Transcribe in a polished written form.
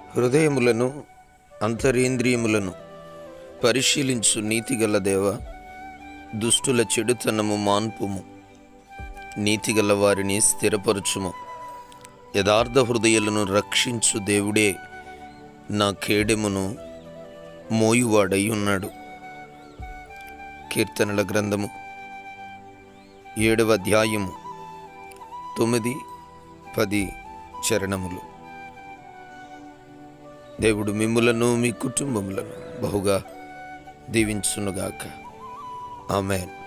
హృదయములను అంతరేంద్రియములను పరిశీలించు నీతిగల దేవ, దుష్టుల చెడుతనము మాన్పుము, నీతిగల వారిని స్థిరపరచుము. యథార్థ హృదయాలను రక్షించు దేవుడే నా కేడెమును మోయువాడై ఉన్నాడు. కీర్తనల గ్రంథము 7వ అధ్యాయము 9, 10 చరణములు. దేవుడు మిమ్ములను మీ కుటుంబములను బహుగా దీవించునుగాక. ఆమేన్.